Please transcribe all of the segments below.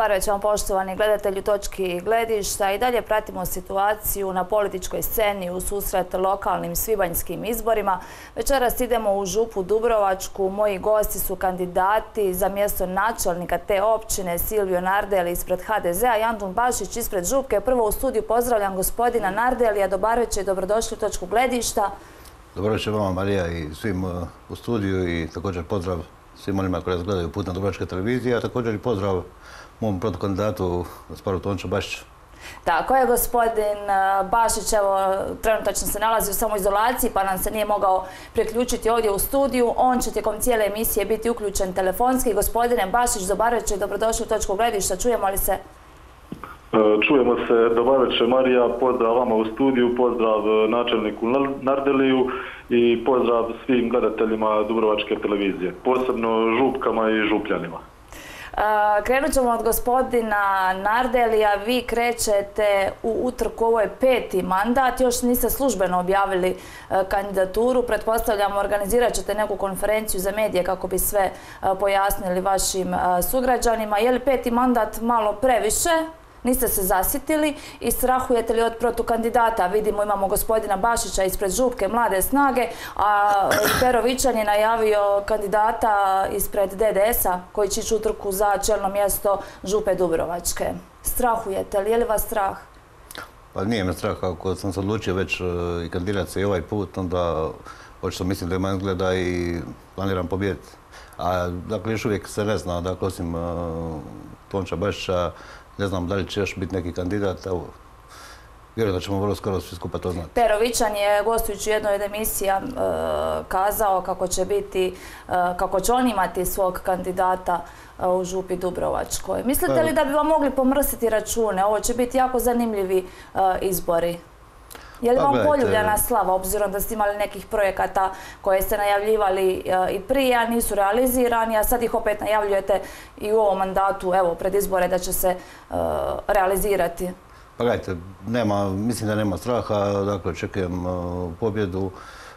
Dobar večer vam, poštovani gledatelji Točki gledišta. I dalje pratimo situaciju na političkoj sceni u susret lokalnim svibanjskim izborima. Večeras idemo u Župu Dubrovačku. Moji gosti su kandidati za mjesto načelnika te općine Silvio Nardeli ispred HDZ-a i Antun Bašić ispred Župke. Prvo u studiju pozdravljam gospodina Nardelija. Dobar večer i dobrodošli u Točku gledišta. Dobro večer vama, Marija, i svim u studiju i također pozdrav svim onima koji nas gledaju putem Dubrovačke televizije, a također i pozdrav mom protukandidatu gospodinu Tonču Bašiću. Tako je, gospodin Bašić, evo, trenutačno se nalazi u samoizolaciji pa nam se nije mogao priključiti ovdje u studiju. On će tijekom cijele emisije biti uključen telefonski. Gospodine Bašić, dobar večer i dobrodošli u Točku gledišta. Čujemo li se? Čujemo se. Dobar večer, Marija. Pozdrav vama u studiju, pozdrav načelniku Nardeliju i pozdrav svim gledateljima Dubrovačke televizije, posebno Župkama i Župljanima. Krenut ćemo od gospodina Nardelija. Vi krećete u utrku, ovo je 5. mandat, još niste službeno objavili kandidaturu. Pretpostavljamo, organizirat ćete neku konferenciju za medije kako bi sve pojasnili vašim sugrađanima. Je li 5. mandat malo previše? Niste se zasitili i strahujete li od protukandidata? Vidimo, imamo gospodina Bašića ispred Župke Mlade snage, a Pero Vičan je najavio kandidata ispred DDS-a koji će ići utrku za čelno mjesto Župe Dubrovačke. Strahujete li? Je li vas strah? Pa nije me strah, ako sam se odlučio već i kandidirati se i ovaj put, onda očito mislim da ima izgleda i planiram pobijediti. A dakle, još uvijek se ne zna, dakle, osim Tonča Bašića, ne znam da li će još biti neki kandidat, evo, vjerujem da ćemo vrlo skoro svi skupa to znati. Pero Vičan je, gostujući u jednoj od emisija, kazao kako će on imati svog kandidata u Župi Dubrovačkoj. Mislite li da bi vam mogli pomrsiti račune? Ovo će biti jako zanimljivi izbori. Je li vam poljuljana slava, obzirom da ste imali nekih projekata koje ste najavljivali i prije, a nisu realizirani, a sad ih opet najavljujete i u ovom mandatu, evo, pred izbore da će se realizirati? Pa gledajte, mislim da nema straha, dakle, očekujem pobjedu.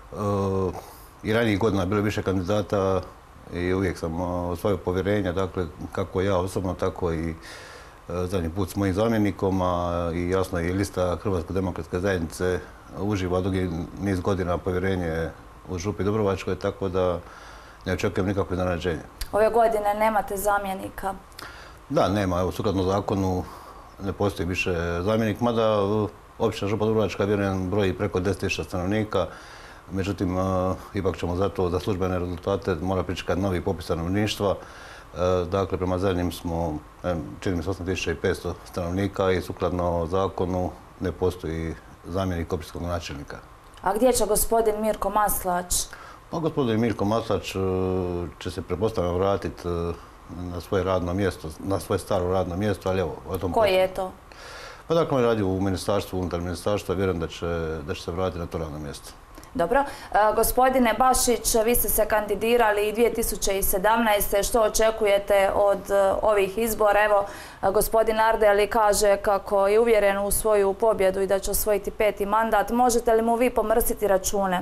I ranijih godina je bilo više kandidata i uvijek sam osvojio povjerenja, dakle, kako ja osobno, tako i zadnji put s mojim zamjenikom, i jasno i lista Hrvatske demokratske zajednice uživa dugi niz godina povjerenje u Župi Dubrovačkoj, tako da ne očekujem nikakve iznenađenje. Ove godine nemate zamjenika? Da, nema. Evo, sukladno zakonu ne postoji više zamjenik, mada općina Župa Dubrovačka, vjerujem, broji preko 10.000 stanovnika. Međutim, ipak ćemo zato za službene rezultate mora pričekati novi popis stanovništva. Dakle, prema zadnjim smo, čini mi se, 8.500 stanovnika i sukladno zakonu ne postoji zamjenik općinskog načelnika. A gdje će gospodin Mirko Maslač? Pa gospodin Mirko Maslač će se pretpostavljeno vratiti na svoje radno mjesto, na svoje staro radno mjesto, ali evo, o tom... Koje je to? Pa dakle, on radi u ministarstvu, unutar ministarstva, vjerujem da će se vratiti na to radno mjesto. Dobro. Gospodine Bašić, vi ste se kandidirali i 2017. Što očekujete od ovih izbora? Evo, gospodin Nardeli kaže kako je uvjeren u svoju pobjedu i da će osvojiti 5. mandat. Možete li mu vi pomrsiti račune?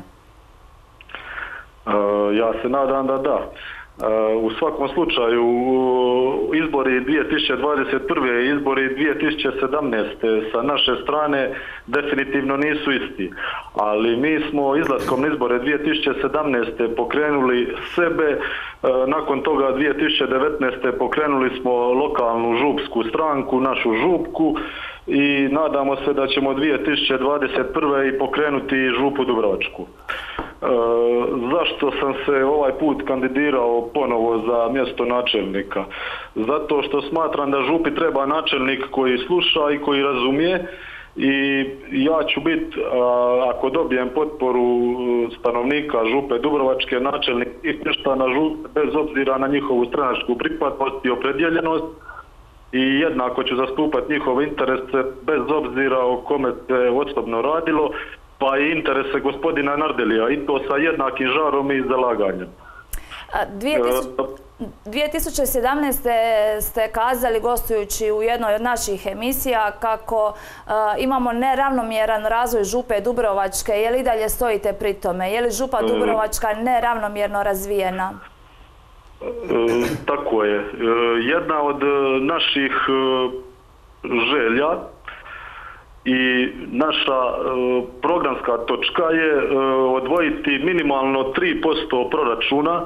Ja se nadam da da. U svakom slučaju, izbori 2021. i izbori 2017. sa naše strane definitivno nisu isti. Ali mi smo izlaskom na izbore 2017. pokrenuli sebe, nakon toga 2019. pokrenuli smo lokalnu župsku stranku, našu Župku, i nadamo se da ćemo 2021. i pokrenuti Župu Dubrovačku. Zašto sam se ovaj put kandidirao ponovo za mjesto načelnika? Zato što smatram da Župi treba načelnik koji sluša i koji razumije, i ja ću biti, ako dobijem potporu stanovnika Župe Dubrovačke, načelnik i mještana Župe, bez obzira na njihovu stranačku pripadnost i opredjeljenost, i jednako ću zastupati njihove interese bez obzira o kome se osobno radilo, pa i interese gospodina Nardelija, i to sa jednakim žarom i zalaganjem. 2017. ste kazali, gostujući u jednoj od naših emisija, kako imamo neravnomjeran razvoj Župe Dubrovačke. Je li i dalje stojite pri tome? Je li Župa Dubrovačka neravnomjerno razvijena? Tako je. Jedna od naših želja i naša programska točka je odvojiti minimalno 3% proračuna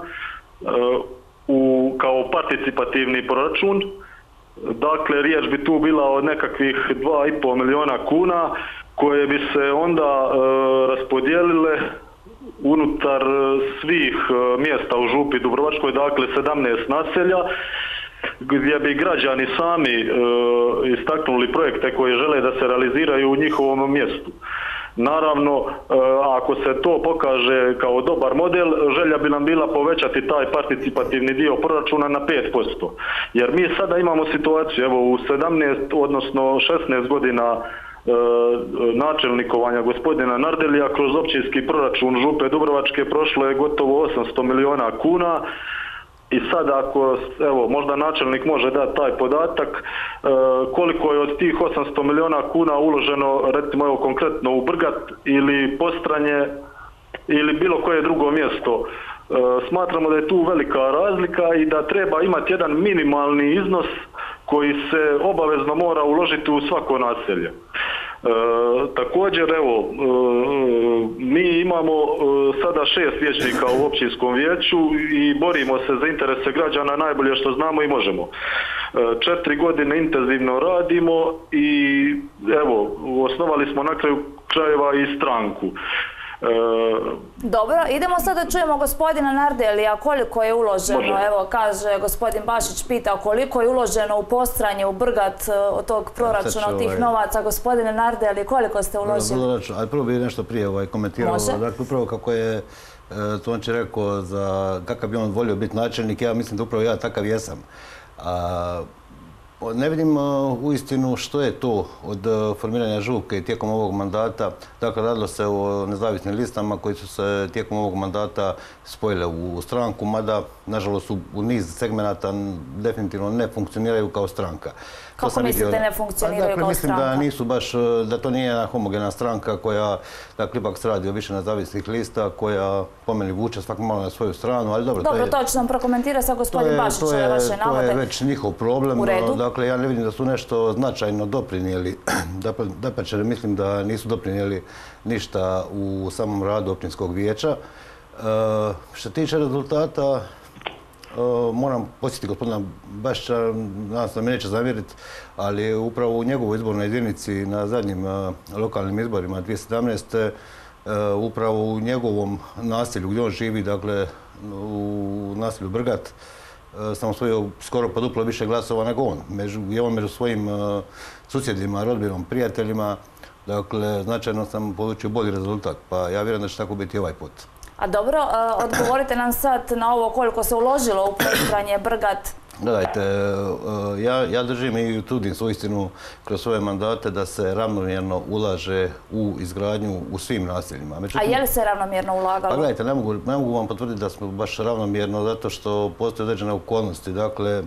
kao participativni proračun. Dakle, riječ bi tu bila od nekakvih 2,5 milijuna kuna koje bi se onda raspodijelile unutar svih mjesta u Župi Dubrovačkoj, dakle 17 naselja, gdje bi građani sami istaknuli projekte koje žele da se realiziraju u njihovom mjestu. Naravno, ako se to pokaže kao dobar model, želja bi nam bila povećati taj participativni dio proračuna na 5%. Jer mi sada imamo situaciju, evo u 17, odnosno 16 godina načelnikovanja gospodina Nardelija kroz općinski proračun Župe Dubrovačke prošlo je gotovo 800 milijuna kuna. I sad ako, evo, možda načelnik može dati taj podatak, koliko je od tih 800 milijuna kuna uloženo, recimo evo konkretno u Brgat ili Postranje ili bilo koje drugo mjesto. Smatramo da je tu velika razlika i da treba imati jedan minimalni iznos koji se obavezno mora uložiti u svako naselje. Također, evo, mi imamo sada 6 vijećnika u općinskom vijeću i borimo se za interese građana najbolje što znamo i možemo. 4 godine intenzivno radimo i evo, osnovali smo na kraju krajeva i stranku. Dobro, idemo sad da čujemo gospodina Nardelija koliko je uloženo, evo kaže gospodin Bašić pita koliko je uloženo u Postranje, u Brgat od tog proračuna, od tih novaca. Gospodine Nardelji, koliko ste uložili? Ali prvo bih nešto prije komentirao, dakle upravo kako je Tonči rekao za kakav bi on volio biti načelnik, ja mislim da upravo ja takav jesam. Ne vidim uistinu što je to od formiranja Župke tijekom ovog mandata. Dakle, radilo se o nezavisnim listama koji su se tijekom ovog mandata spojile u stranku, mada, nažalost, u niz segmenata definitivno ne funkcioniraju kao stranka. Kako mislite ne funkcioniraju kao mislim stranka? Da nisu baš, da to nije jedna homogena stranka koja, dakle, ipak se radi o više nezavisnih lista, koja po meni vuče svako malo na svoju stranu, ali dobro. Dobro, to će nam prokomentira sa gospodin Bašić, ove vaše navode. To je već njihov problem. U redu. Dakle, ja ne vidim da su nešto značajno doprinijeli. Dapače, mislim da nisu doprinijeli ništa u samom radu općinskog vijeća. Što tiče rezultata, moram podsjetiti gospodina Bašića, nadam se da me neće zamjeriti, ali upravo u njegovoj izbornoj jedinici na zadnjim lokalnim izborima 2017. upravo u njegovom naselju gdje on živi, dakle u naselju Brgat, sam osvojio skoro pa duplo više glasova nego on. I on među svojim susjedima, rodbinom, prijateljima, dakle značajno sam polučio bolji rezultat, pa ja vjerujem da će tako biti i ovaj put. A dobro, odgovorite nam sad na ovo koliko se uložilo u Postranje, Brgat. Gledajte, ja držim i trudim se uistinu kroz svoje mandate da se ravnomjerno ulaže u izgradnju u svim naseljima. A je li se ravnomjerno ulagalo? Pa gledajte, ne mogu vam potvrditi da smo baš ravnomjerno zato što postoje određene okolnosti. Dakle,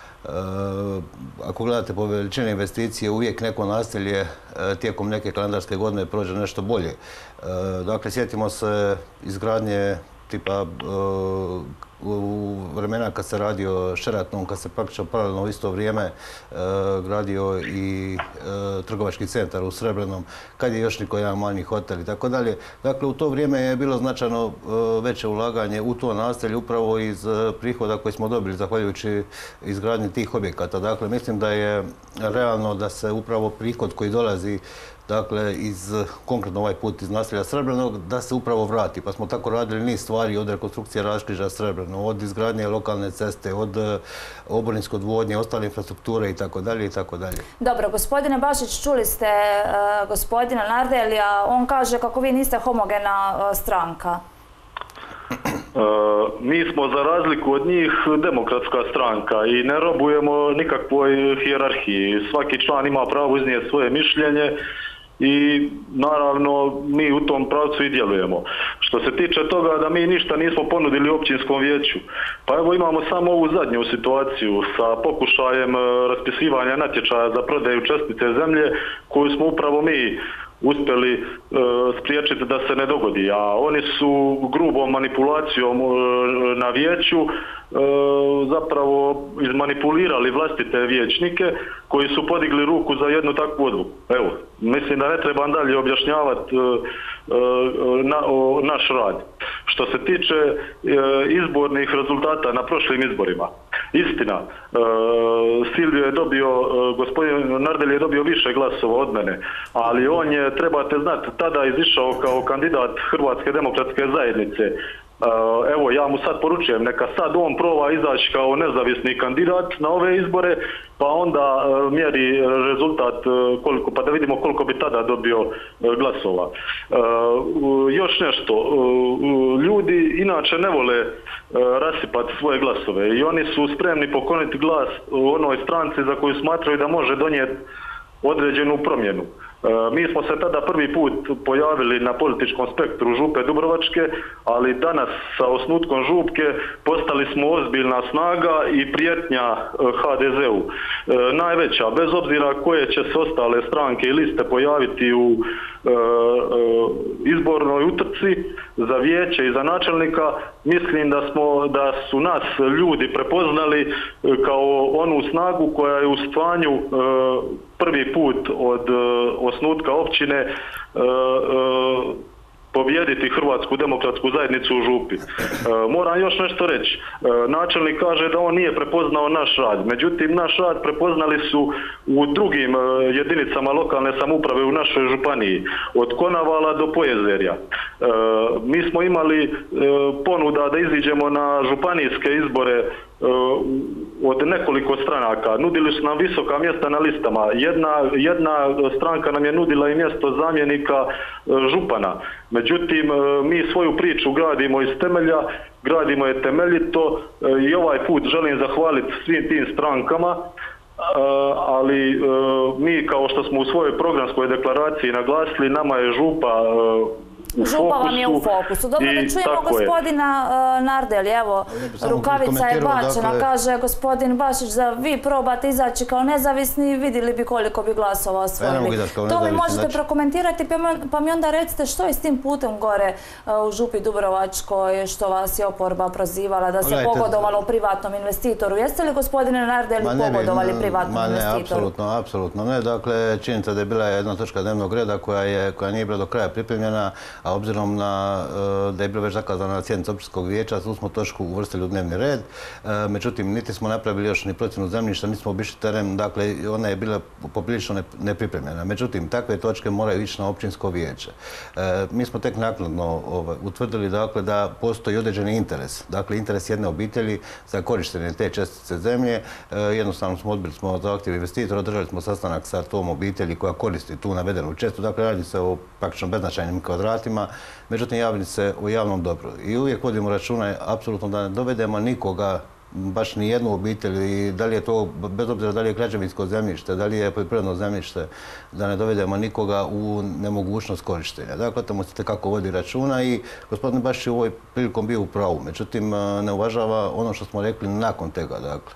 ako gledate po veličini investicije, uvijek neko naselje tijekom neke kalendarske godine prođe nešto bolje. Dakle, sjetimo se izgradnje tipa u vremena kad se radio Sheraton, kad se praktično paralelno u isto vrijeme gradio i trgovački centar u Srebrenom, kad je još niko jedan manji hotel i tako dalje. Dakle, u to vrijeme je bilo značajno veće ulaganje u to naselje upravo iz prihoda koje smo dobili zahvaljujući izgradnji tih objekata. Dakle, mislim da je realno da se upravo prihod koji dolazi dakle, konkretno ovaj put iz naselja Srebrenog, da se upravo vrati. Pa smo tako radili niz stvari od rekonstrukcije raskrižja Srebreno, od izgradnje lokalne ceste, od oborinske odvodnje, ostale infrastrukture itd. itd. Dobro, gospodine Bašić, čuli ste gospodina Nardelija, on kaže kako vi niste homogena stranka. Mi smo za razliku od njih demokratska stranka i ne robujemo nikakvoj hijerarhiji. Svaki član ima pravo iznijeti svoje mišljenje i naravno mi u tom pravcu i djelujemo. Što se tiče toga da mi ništa nismo ponudili općinskom vijeću, pa evo imamo samo ovu zadnju situaciju sa pokušajem raspisivanja natječaja za prodaju čestice zemlje koju smo upravo mi uspjeli spriječiti da se ne dogodi, a oni su grubom manipulacijom na vijeću zapravo izmanipulirali vlastite vijećnike koji su podigli ruku za jednu takvu odluku. Evo, mislim da ne trebam dalje objašnjavati naš rad. Što se tiče izbornih rezultata na prošlim izborima, istina, Silvio je dobio, gospodin Nardelj je dobio više glasova od mene, ali on je, trebate znati, tada izišao kao kandidat Hrvatske demokratske zajednice. Evo, ja mu sad poručujem, neka sad on proba izaći kao nezavisni kandidat na ove izbore, pa onda mjeri rezultat koliko, pa da vidimo koliko bi tada dobio glasova. Još nešto, ljudi inače ne vole rasipati svoje glasove i oni su spremni pokloniti glas onoj stranci za koju smatraju da može donijeti određenu promjenu. Mi smo se tada prvi put pojavili na političkom spektru Župe Dubrovačke, ali danas sa osnutkom Župke postali smo ozbiljna snaga i prijetnja HDZ-u. Najveća, bez obzira koje će se ostale stranke i liste pojaviti u izbornoj utrci za vijeće i za načelnika, mislim da su nas ljudi prepoznali kao onu snagu koja je u stanju prvi put od osnutka općine pobijediti Hrvatsku demokratsku zajednicu u Župi. Moram još nešto reći. Načelnik kaže da on nije prepoznao naš rad. Međutim, naš rad prepoznali su u drugim jedinicama lokalne samouprave u našoj županiji. Od Konavala do Pojezerja. Mi smo imali ponuda da iziđemo na županijske izbore od nekoliko stranaka. Nudili su nam visoka mjesta na listama. Jedna stranka nam je nudila i mjesto zamjenika župana. Međutim, mi svoju priču gradimo iz temelja, gradimo je temeljito i ovaj put želim zahvaliti svim tim strankama, ali mi kao što smo u svojoj programskoj deklaraciji naglasili, nama je župa Župa vam je u fokusu. Dobro, da čujemo gospodina Nardelj. Evo, rukavica je bačena. Kaže gospodin Bašić da vi probate izaći kao nezavisni i vidjeli bi koliko bi glasova osvojili. To mi možete prokomentirati, pa mi onda recite što je s tim putem gore u Župi Dubrovačkoj, što vas je oporba prozivala da se pogodovalo privatnom investitoru. Jeste li, gospodine Nardelj, pogodovali privatnom investitoru? Ne, apsolutno ne. Dakle, činjenica da je bila jedna točka dnevnog reda koja nije bila do kraja pripremljena, a obzirom da je bilo već zakazano na sjednici općinskog vijeća, tu smo točku uvrstili u dnevni red. Međutim, niti smo napravili još ni procjenu zemljišta, niti smo obišli teren, dakle, ona je bila poprilično nepripremljena. Međutim, takve točke moraju ići na općinsko vijeće. Mi smo tek naknadno utvrdili, dakle, da postoji određeni interes. Dakle, interes jedne obitelji za korištenje te čestice zemlje. Jednostavno smo odbili zahtjev investitora, održali smo sastanak sa tom obitelji koja koristi tu navedenu česticu. Dakle, radi se o praktično beznačajnim kvadratima. Međutim, javlja se u javnom dobru. I uvijek vodimo računa, apsolutno, da ne dovedemo nikoga, baš ni jednu obitelj, i da li je to, bez obzira da li je građevinsko zemljište, da li je poljoprivredno zemljište, da ne dovedemo nikoga u nemogućnost korištenja. Dakle, tamo se kako vodi računa i gospodin Bašić je u ovoj prilikom bio u pravu. Međutim, ne uvažava ono što smo rekli nakon toga, dakle,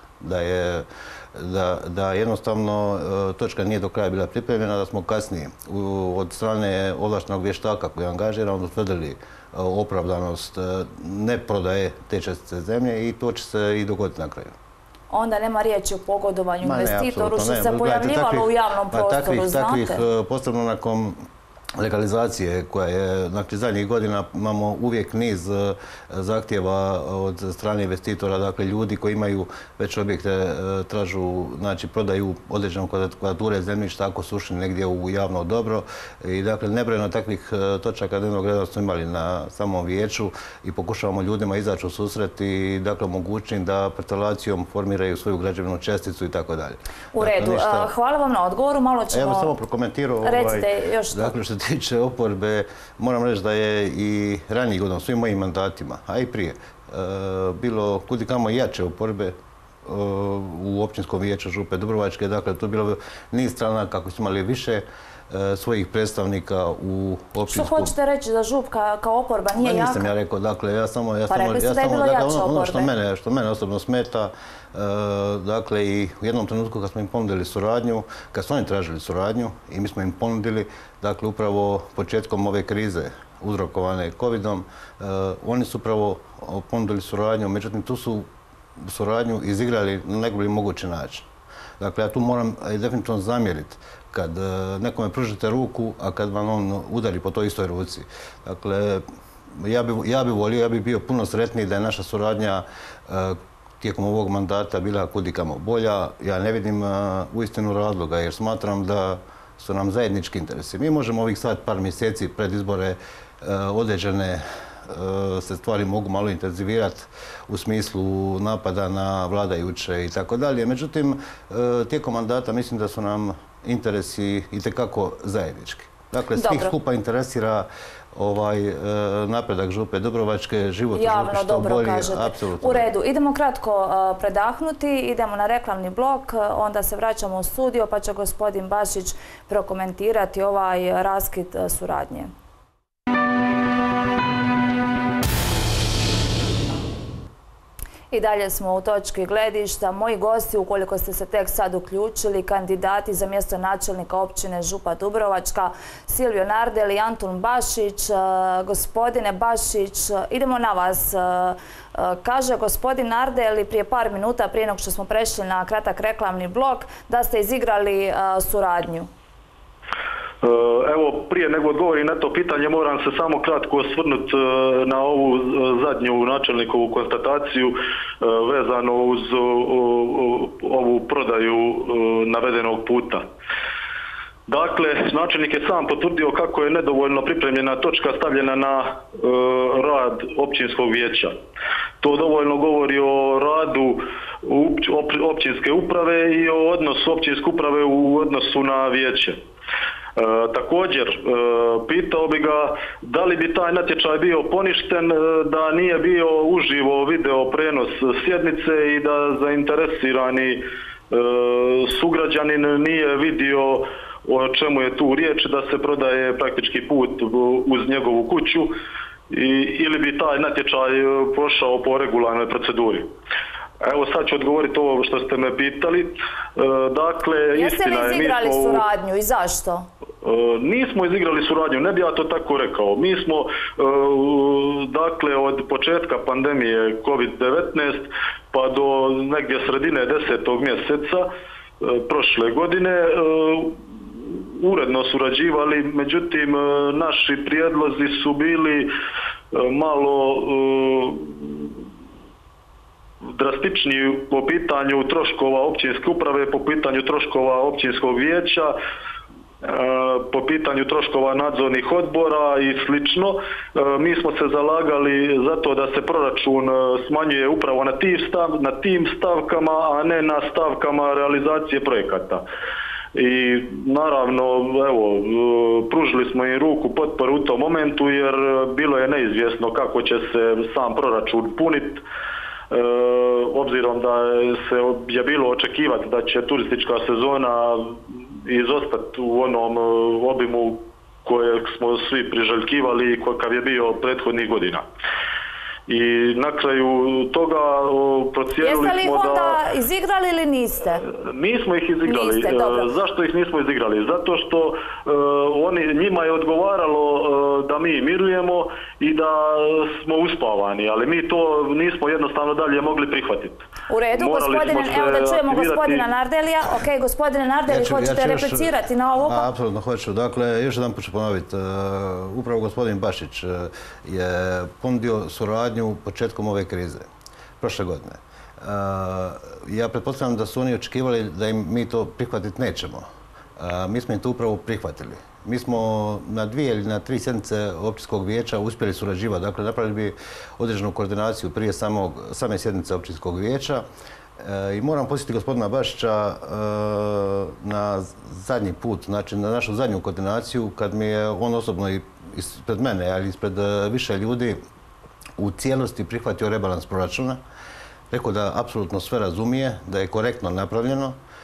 da jednostavno točka nije do kraja bila pripremljena, da smo kasnije od strane ovlaštenog vještaka koji je angažiran utvrdili opravdanost ne prodaje te čestice zemlje i to će se i dogoditi na kraju. Onda nema riječi o pogodovanju investitoru što se pojavljivalo u javnom prostoru, znate? Takvih, posebno nakon legalizacije koja je, znači zadnjih godina imamo uvijek niz zahtjeva od strane investitora, dakle ljudi koji imaju već objekte tražu, znači prodaju određenom kvadrature zemljišta ako su ušli negdje u javno dobro i dakle nebrojeno takvih točaka dnevnog reda smo imali na samom vijeću i pokušavamo ljudima izaći u susret i dakle omogućiti da parcelacijom formiraju svoju građevnu česticu i tako dalje. U redu, hvala vam na odgovoru, malo ćemo... Evo samo prokomentirao... Recite još to. Dakle, što tiče oporbe, moram reći da je i ranijih godina, svim mojim mandatima, a i prije, bilo kudikamo jače oporbe u općinskom vijeću Župe Dubrovačke. Dakle, tu je bilo niz stranaka koji su imali više svojih predstavnika u općinsku... Što hoćete reći da žup kao oporba nije jaka? Nisam ja rekao, dakle, ja samo... Pa rekli ste da je bilo jače oporbe. Ono što mene osobno smeta, dakle, i u jednom trenutku kad smo im ponudili suradnju, kad su oni tražili suradnju i mi smo im ponudili, dakle, upravo početkom ove krize uzrokovane COVID-om, oni su upravo ponudili suradnju, međutim, tu su suradnju izigrali na najbolji mogući način. Dakle, ja tu moram definitivno zamjeriti kad nekome pružite ruku, a kad vam on udari po toj istoj ruci. Dakle, ja bi volio, ja bi bio puno sretniji da je naša suradnja tijekom ovog mandata bila kudikamo bolja. Ja ne vidim uistinu razloga jer smatram da su nam zajednički interesi. Mi možemo ovih sad par mjeseci pred izbore određene se stvari mogu malo intenzivirati u smislu napada na vladajuće i tako dalje. Međutim, tijekom mandata mislim da su nam interesi itekako zajednički. Dakle, svih skupa interesira napredak Župe Dubrovačke, život u Župi što bolji. Apsolutno. U redu. Idemo kratko predahnuti, idemo na reklamni blok, onda se vraćamo u studio pa će gospodin Bašić prokomentirati ovaj raskid suradnje. I dalje smo u točki gledišta. Moji gosti, ukoliko ste se tek sad uključili, kandidati za mjesto načelnika općine Župa Dubrovačka, Silvio Nardel i Antun Bašić. Gospodine Bašić, idemo na vas. Kaže gospodin Nardel prije par minuta, prije nego što smo prešli na kratak reklamni blok, da ste izigrali suradnju. Evo, prije nego odgovorim na to pitanje, moram se samo kratko osvrnuti na ovu zadnju načelnikovu konstataciju vezano uz ovu prodaju navedenog puta. Dakle, načelnik je sam potvrdio kako je nedovoljno pripremljena točka stavljena na rad općinskog vijeća. To dovoljno govori o radu općinske uprave i o odnosu općinske uprave u odnosu na vijeće. Također, pitao bi ga da li bi taj natječaj bio poništen da nije bio uživo video prenos sjednice i da zainteresirani sugrađanin nije vidio o čemu je tu riječ, da se prodaje praktički put uz njegovu kuću ili bi taj natječaj prošao po regularnoj proceduri. Evo sad ću odgovoriti ovo što ste me pitali. Dakle, jeste li izigrali suradnju i zašto? Nismo izigrali suradnju, ne bi ja to tako rekao. Mi smo, dakle, od početka pandemije COVID-19 pa do negdje sredine 10. mjeseca prošle godine uredno surađivali, međutim, naši prijedlozi su bili malo drastičniji po pitanju troškova općinske uprave, po pitanju troškova općinskog vijeća, po pitanju troškova nadzornih odbora i slično. Mi smo se zalagali za to da se proračun smanjuje upravo na tim stavkama, a ne na stavkama realizacije projekata. I naravno, evo, pružili smo im ruku potporu u tom momentu jer bilo je neizvjesno kako će se sam proračun puniti. Obzirom da je bilo očekivati da će turistička sezona izostati u onom obimu kojeg smo svi priželjkivali i kakav je bio prethodnih godina. I na kraju toga procijenili smo da... Jeste li onda izigrali ili niste? Nismo ih izigrali. Niste, dobro. Zašto ih nismo izigrali? Zato što njima je odgovaralo da mi mirujemo i da smo uspavani, ali mi to nismo jednostavno dalje mogli prihvatiti. U redu, gospodine, evo da čujemo gospodina Nardelija. Ok, gospodine Nardeli, hoćete replicirati na ovo? Apsolutno hoću. Dakle, još jedan put ću ponoviti. Upravo gospodin Bašić je ponudio suradnju početkom ove krize, prošle godine. Ja pretpostavljam da su oni očekivali da im mi to prihvatiti nećemo. Mi smo im to upravo prihvatili. Mi smo na 2 ili na 3 sjednice općinskog vijeća uspjeli surađivati. Dakle, napravili bi određenu koordinaciju prije same sjednice općinskog vijeća. I moram podsjetiti gospodina Bašića na zadnji put, znači na našu zadnju koordinaciju, kad mi je on osobno ispred mene, ali ispred više ljudi, u cijelosti prihvatio rebalans proračuna. Rekao da apsolutno sve razumije, da je korektno napravljeno,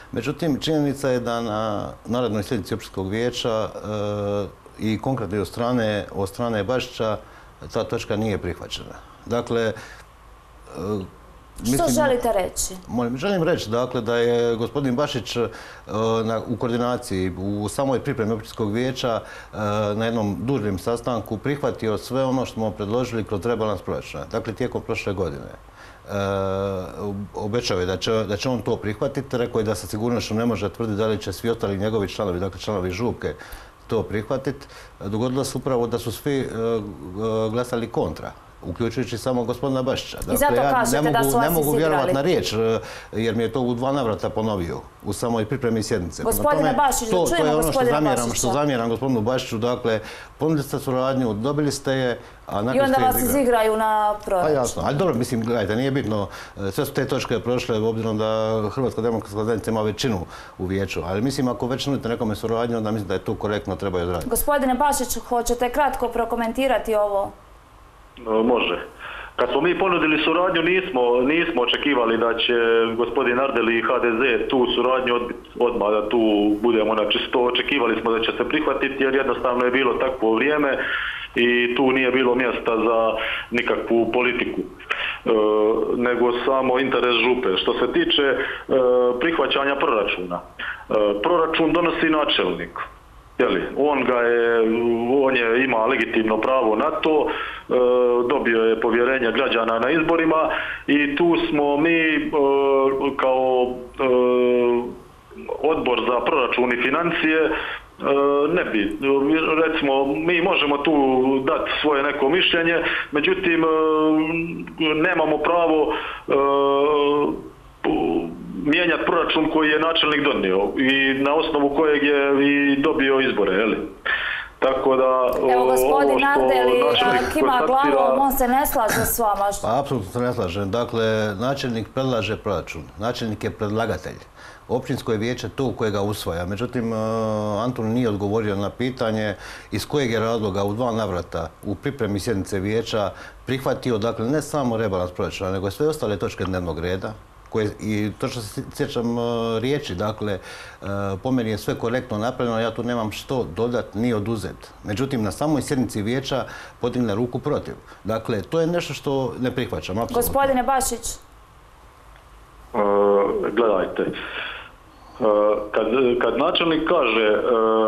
Međutim, činjenica je da na narednoj sjednici općinskog vijeća i konkretno od strane Bašića ta točka nije prihvaćena. Dakle, što želite reći? Želim reći dakle, da je gospodin Bašić u koordinaciji, u samoj pripremi općinskog vijeća na jednom dužem sastanku prihvatio sve ono što smo predložili kroz rebalans proračuna. Dakle, tijekom prošle godine. Obećao je da će on to prihvatiti. Rekao je da sa sigurnošću ne može tvrditi da li će svi ostali njegovi članovi, dakle članovi župke, to prihvatiti. Dogodilo se upravo da su svi glasali kontra, uključujući samo gospodina Bašića. I zato kažete da su vas ne mogu vjerovati na izigrali. riječ, jer mi je to u 2 navrata ponovio u samoj pripremi sjednice. Gospodine Bašić, čujemo gospodina Bašića. To je ono što zamjeram gospodinu Bašiću. Dakle, ponudili ste suradnju, dobili ste je, a nakon i onda ste vas izigraju na proračun. Pa jasno, ali dobro, mislim, gledajte, nije bitno. Sve su te točke prošle, obzirom da Hrvatska demokratska zajednica ima većinu u vijeću. Ali mislim, ako već nudite nekome suradnju, onda mislim da je to korektno, treba je odraditi. Gospodine Bašić, hoćete kratko prokomentirati ovo? Može. Kad smo mi ponudili suradnju, nismo očekivali da će gospodin Ardeli i HDZ tu suradnju odmah, da tu budemo na čisto. Očekivali smo da će se prihvatiti, jer jednostavno je bilo takvo vrijeme i tu nije bilo mjesta za nikakvu politiku, nego samo interes župe. Što se tiče prihvaćanja proračuna, proračun donosi načelnik. On je ima legitimno pravo na to, dobio je povjerenje građana na izborima i tu smo mi kao odbor za proračun i financije ne bi, recimo, mi možemo tu dati svoje neko mišljenje, međutim nemamo pravo mijenjati proračun koji je načelnik donio i na osnovu kojeg je i dobio izbore, Tako da... Evo, gospodin Ardeli kima glavom, on se ne slaže s vama. Pa, apsolutno se ne slažem. Dakle, načelnik predlaže proračun. Načelnik je predlagatelj. Općinsko je vijeće to koje ga usvaja. Međutim, Antun nije odgovorio na pitanje iz kojeg je razloga u 2 navrata u pripremi sjednice vijeća prihvatio, dakle, ne samo rebalans proračuna, nego i sve ostale točke dnevnog reda. I to što se sjećam riječi, dakle, po meni je sve korektno napravljeno, ja tu nemam što dodati ni oduzeti. Međutim, na samoj sjednici vijeća podigne ruku protiv. Dakle, to je nešto što ne prihvaćam, apsolutno. Gospodine Bašić. Gledajte, kad načelnik kaže,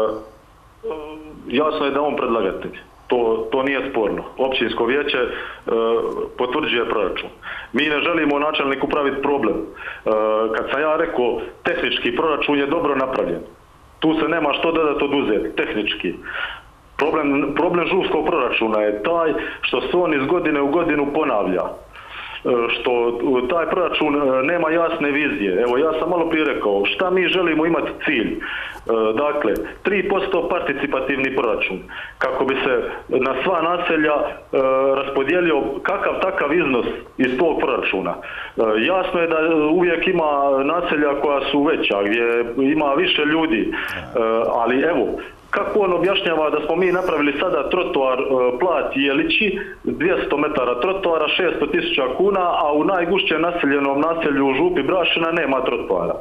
jasno je da on predlagatelj. To nije sporno. Općinsko vijeće potvrđuje proračun. Mi ne želimo načelniku praviti problem. Kad sam ja rekao, tehnički proračun je dobro napravljen. Tu se nema što dodati oduzeti, tehnički. Problem župskog proračuna je taj što se on iz godine u godinu ponavlja. Što taj proračun nema jasne vizije. Evo, ja sam malo prije rekao, šta mi želimo imati cilj? Dakle, 3% participativni proračun. Kako bi se na sva naselja raspodijelio kakav takav iznos iz tog proračuna. Jasno je da uvijek ima naselja koja su veća, gdje ima više ljudi, ali evo, kako on objašnjava da smo mi napravili sada trotoar Plat i Jelići, 200 metara trotoara, 600.000 kuna, a u najgušće naseljenom naselju u Župi Brašina nema trotoara.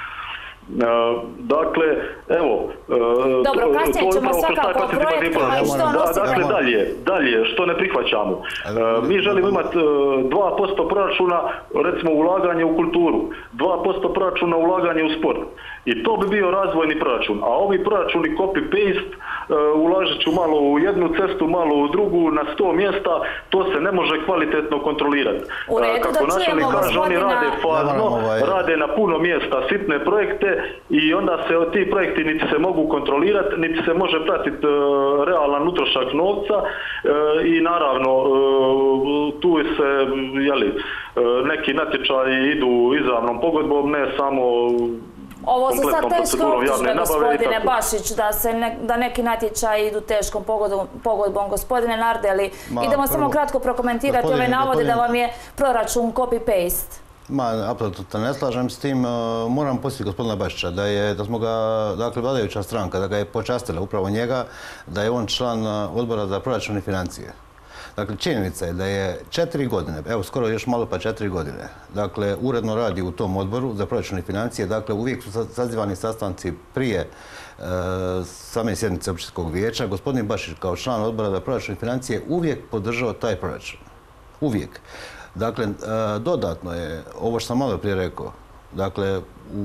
Dakle, evo, dobro, kasnije ćemo svakako o projektima i što nosite. Dakle, dalje, što ne prihvaćamo. Mi želimo imati 2% proračuna, recimo, ulaganje u kulturu, 2% proračuna ulaganje u sport. I to bi bio razvojni proračun. A ovi proračuni copy-paste, ulažet ću malo u jednu cestu, malo u drugu, na 100 mjesta, to se ne može kvalitetno kontrolirati. U redu, da čujemo gospodina. Oni rade fazno, rade na puno mjesta sitne projekte i onda se ti projekti niti se mogu kontrolirati, niti se može pratiti realan utrošak novca i naravno tu se, neki natječaji idu izravnom pogodbom, ne samo... Ovo su sad teške optužbe, gospodine Bašić, da neki natječaji idu teškom pogodbom. Gospodine Nardeli, idemo samo kratko prokomentirati ove navode da vam je proračun copy-paste. Apsolutno ne slažem s tim. Moram posjetiti gospodina Bašića da smo ga, dakle, vladajuća stranka, da ga je počastila upravo njega, da je on član odbora za proračun i financije. Dakle, činjenica je da je 4 godine, evo skoro još malo pa 4 godine, dakle, uredno radi u tom odboru za proračun i financije, dakle, uvijek su sazivani sastanci prije same sjednice općinskog vijeća. Gospodin Bašić kao član odbora za proračun i financije uvijek podržao taj proračun. Uvijek. Dakle, dodatno je, ovo što sam malo prije rekao, dakle,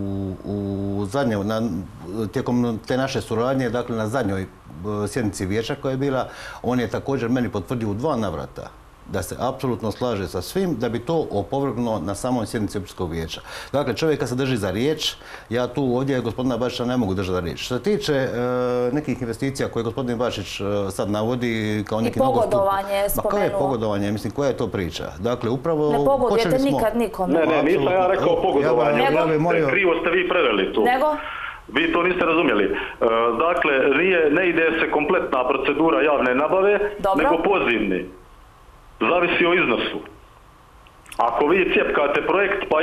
tijekom te naše suradnje, dakle, na zadnjoj sjednici vijeća koja je bila, on je također meni potvrdio u 2 navrata da se apsolutno slaže sa svim, da bi to opovrgnuo na samoj sjednici općinskog vijeća. Dakle, čovjeka se drži za riječ, ja tu ovdje gospodina Bašića ne mogu držati za riječ. Što se tiče nekih investicija koje gospodin Bašić sad navodi kao neki nogostup... I pogodovanje spomenuo. Ma kao je pogodovanje? Mislim, koja je to priča? Dakle, upravo... Ne pogodujete nikad nikome. Ne, nisam ja rekao pogodovanje. Krivo ste vi preveli tu. Nego? Vi to niste razumjeli. Dakle, ne ide se kompletna procedura javne nabave, nego pozivni. Zavisi o iznosu. Ako vi cijepkate projekt pa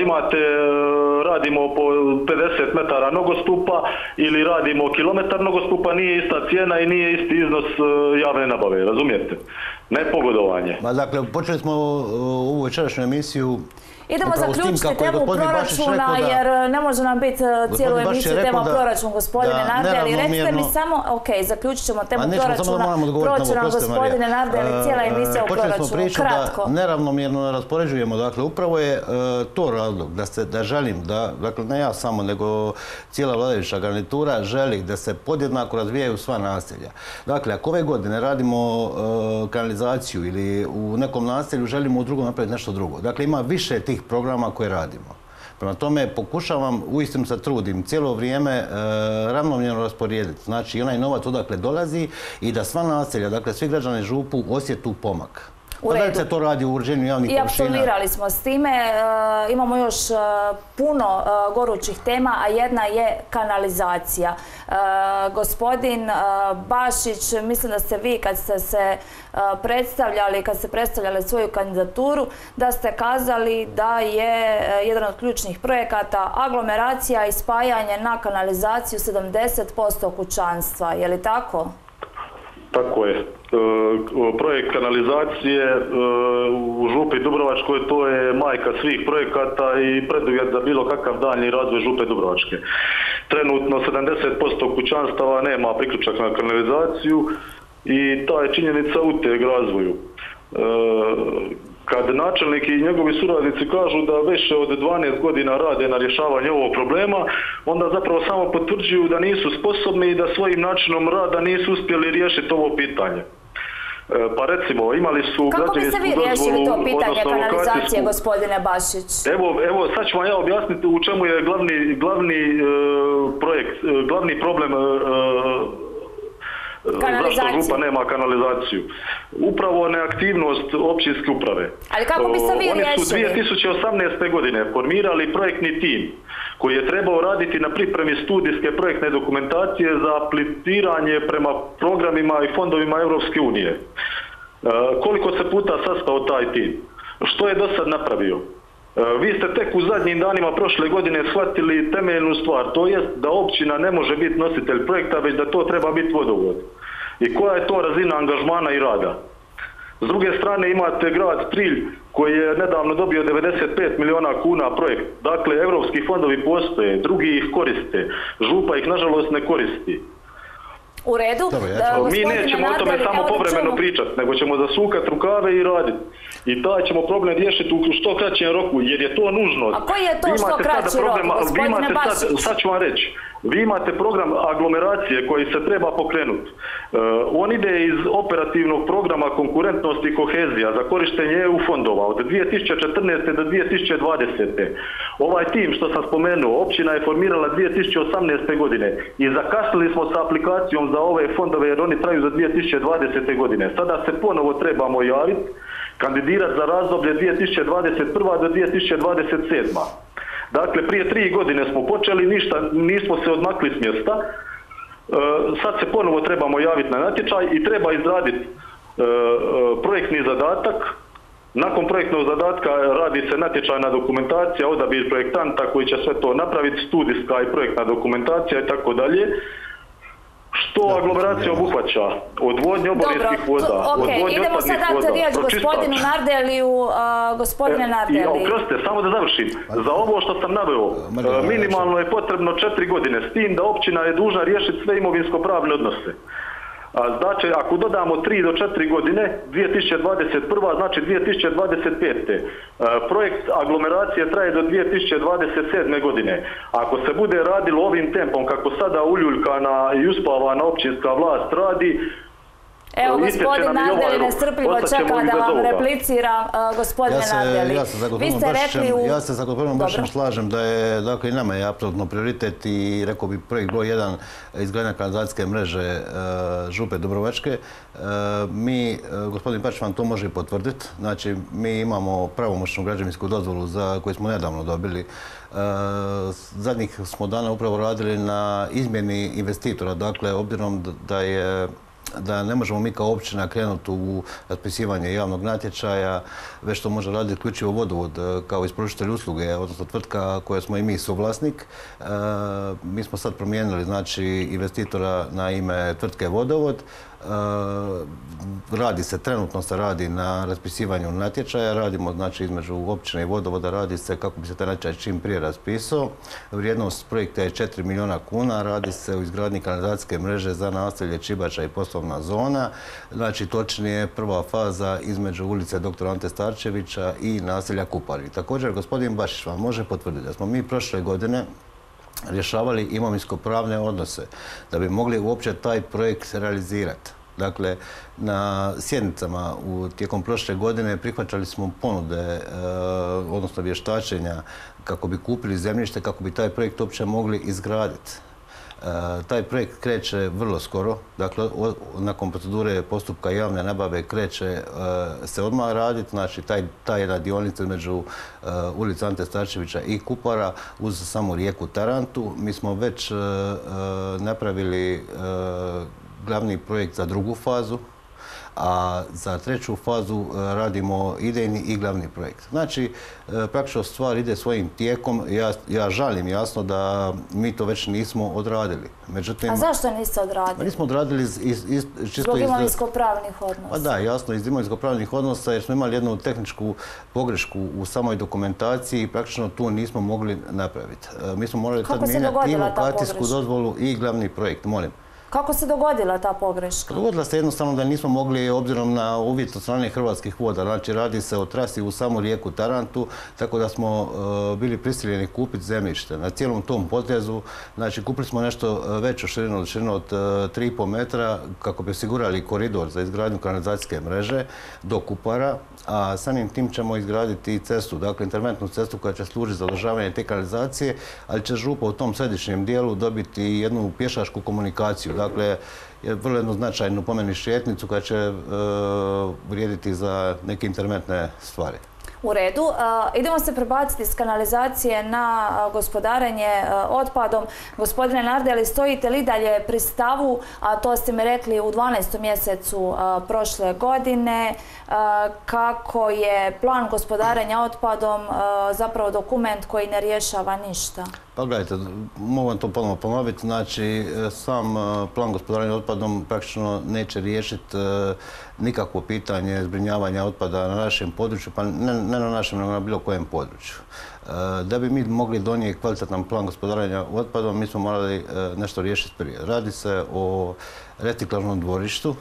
radimo po 50 metara nogostupa ili radimo kilometar nogostupa, nije ista cijena i nije isti iznos javne nabave, razumijete? Ne pogodovanje. Dakle, počeli smo ovu večerašnju emisiju. Idemo zaključiti temu proračuna, jer ne može nam biti cijelu emisiju tema proračun, gospodine Nardeli. Recite mi samo, zaključit ćemo temu proračuna. Proračuna, gospodine Nardeli, cijela emisija u proračunu. Kratko. Neravnomjerno raspoređujemo. Dakle, upravo je to razlog da želim, dakle, ne ja samo, nego cijela vladajuća garnitura želi da se podjednako razvijaju sva naselja. Dakle, ako ove godine radimo kanalizaciju ili u nekom naselju želimo u drugom napraviti nešto drugo. Dakle, ima više tih programa koje radimo. Prema tome, pokušavam, uistinu se trudim, cijelo vrijeme ravnomjerno rasporijediti. Znači, onaj novac odakle dolazi i da sva naselja, dakle, svi građani Župu osjetu pomak. U redu. Da se to radi u uređenju javnih površina. I apsolvirali smo s time. Imamo još puno gorućih tema, a jedna je kanalizacija. Gospodin Bašić, mislim da ste vi kad ste se predstavljali svoju kandidaturu, da ste kazali da je jedan od ključnih projekata aglomeracija i spajanje na kanalizaciju 70% kućanstva. Je li tako? Tako je. Projekt kanalizacije u Župi Dubrovačkoj, to je majka svih projekata i preduvjet za bilo kakav daljnji razvoj Župe Dubrovačke. Trenutno 70% kućanstava nema priključak na kanalizaciju i ta je činjenica uteg razvoju. Kad načelnik i njegovi suradnici kažu da više od 12 godina rade na rješavanju ovog problema, onda zapravo samo potvrđuju da nisu sposobni i da svojim načinom rada nisu uspjeli riješiti ovo pitanje. Pa recimo, imali su kako bi se vi riješili to pitanje kanalizacije, gospodine Bašić? Evo, sad ću vam ja objasniti u čemu je glavni problem zašto Župa nema kanalizaciju. Upravo neaktivnost općinske uprave. Ali kako bi se vi riješili? Oni su 2018. godine formirali projektni tim koji je trebao raditi na pripremi studijske projektne dokumentacije za apliciranje prema programima i fondovima Europske unije. Koliko se puta sastao taj tim? Što je do sad napravio? Vi ste tek u zadnjim danima prošle godine shvatili temeljnu stvar, to jest da općina ne može biti nositelj projekta, već da to treba biti vodovod. I koja je to razina angažmana i rada? S druge strane imate grad Trilj koji je nedavno dobio 95 milijuna kuna projekt. Dakle, evropski fondovi postoje, drugi ih koriste. Župa ih nažalost ne koristi. U redu. Mi nećemo o tome samo povremeno pričati, nego ćemo zasukati rukave i raditi. I taj ćemo problem riješiti u što kraćem roku, jer je to nužno. A koji je to što kraći rok, gospodine Bašić? Sad ću vam reći. Vi imate program aglomeracije koji se treba pokrenuti. On ide iz operativnog programa konkurentnosti i kohezija za korištenje EU fondova od 2014. do 2020. Ovaj tim što sam spomenuo, općina je formirala 2018. godine i zakasnili smo sa aplikacijom za ove fondove jer oni traju za 2020. godine. Sada se ponovo trebamo javiti, kandidirati za razdoblje 2021. do 2027. Dakle, prije 3 godine smo počeli, nismo se odmakli s mjesta. Sad se ponovo trebamo javiti na natječaj i treba izraditi projektni zadatak. Nakon projektnog zadatka radi se natječajna dokumentacija, odabir projektanta koji će sve to napraviti, studijska i projektna dokumentacija i tako dalje. Što aglomeracija obuhvaća? Odvodnje oborinskih voda, odvodnje idemo sad otpadnih dati voda, riječ gospodinu Nardeliju. Gospodine Nardeliju. Oprostite, samo da završim. Za ovo što sam naveo, minimalno je potrebno 4 godine, s tim da općina je dužna riješiti sve imovinsko-pravne odnose. Znači, ako dodamo 3 do 4 godine, 2021. znači 2025. Projekt aglomeracije traje do 2027. godine. Ako se bude radilo ovim tempom, kako sada uljuljkana i uspavana općinska vlast radi, evo, gospodin Nardeli nestrpljivo čeka da vam replicira. Gospodine Nardeli, vi ste rekli u... Ja se sa gospodinom Bašićem slažem da je, dakle, i nama je apsolutno prioritet i rekao bi projekt broj 1 izgradnja kanalizacijske mreže Župe Dubrovačke. Mi, gospodin Bašić vam to može potvrditi, znači mi imamo pravomoćnu građevinsku dozvolu koju smo nedavno dobili. Zadnjih smo dana upravo radili na izmjeni investitora, dakle, obzirom da ne možemo mi kao općina krenuti u raspisivanje javnog natječaja, već to može raditi ključivo vodovod kao isporučitelj usluge, odnosno tvrtka koja smo i mi suvlasnik. Mi smo sad promijenili, znači, investitora na ime tvrtke Vodovod. Trenutno se radi na raspisivanju natječaja, radimo, znači, između općine i Vodovoda, radi se kako bi se taj natječaj čim prije raspisao. Vrijednost projekta je 4 milijuna kuna, radi se o izgradnji kanalizacijske mreže za naselje Čibača i poslovna zona. Znači, točnije prva faza između ulice dr. Ante Starčevića i naselja Kupari. Također, gospodin Bašić vam može potvrditi da smo mi prošle godine rješavali imovinsko-pravne odnose da bi mogli uopće taj projekt realizirati. Dakle, na sjednicama tijekom prošle godine prihvaćali smo ponude, odnosno vještačenja kako bi kupili zemljište, kako bi taj projekt uopće mogli izgraditi. Taj projekt kreće vrlo skoro, dakle, nakon procedure postupka javne nabave kreće se odmah raditi, znači ta jedna dionica između ulice Ante Starčevića i Kupara uz samu rijeku Tarantu. Mi smo već napravili glavni projekt za drugu fazu, a za treću fazu radimo idejni i glavni projekt. Znači, praktično stvar ide svojim tijekom. Ja žalim jasno da mi to već nismo odradili. Međutim, a zašto niste odradili? Nismo odradili čisto zbog imovinsko-pravnih odnosa. Pa da, jasno, iz imovinsko-pravnih odnosa, jer smo imali jednu tehničku pogrešku u samoj dokumentaciji i praktično tu nismo mogli napraviti. Mi smo morali tad mijenjati i lokacijsku dozvolu i glavni projekt. Molim. Kako se dogodila ta pogreška? Dogodila se jednostavno da nismo mogli, obzirom na uvjet od strane Hrvatskih voda. Znači, radi se o trasi u samu rijeku Tarantu, tako da smo bili prisiljeni kupiti zemljište. Na cijelom tom potezu, znači, kupili smo nešto veću širinu od 3,5 metra kako bi osigurali koridor za izgradnju kanalizacijske mreže do Kupara, a samim tim ćemo izgraditi i cestu, dakle, interventnu cestu koja će služiti za održavanje te kanalizacije, ali će Župa u tom središnjem dijelu dobiti jednu pješačku komunikaciju. Dakle, je vrlo jednu značajnu po meni šetnicu koja će vrijediti za neke interventne stvari. U redu. Idemo se prebaciti iz kanalizacije na gospodarenje otpadom. Gospodine Nardeli, stojite li dalje pri stavu, a to ste mi rekli u 12. mjesecu prošle godine, kako je plan gospodarenja otpadom zapravo dokument koji ne rješava ništa? Pa gledajte, mogu vam to ponovno ponoviti, znači sam plan gospodarenja otpadom praktično neće riješiti nikakvo pitanje zbrinjavanja otpada na našem području, pa ne na našem, nego na bilo kojem području. Da bi mi mogli donijeti kvalitetan plan gospodarenja otpadom, mi smo morali nešto riješiti prije. Radi se o reciklažnom dvorištu,